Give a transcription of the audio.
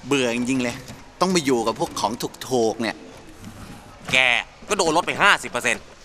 เบื่อจริงๆเลยต้องมาอยู่กับพวกของถูกๆเนี่ยแกก็โดนลดไป 50%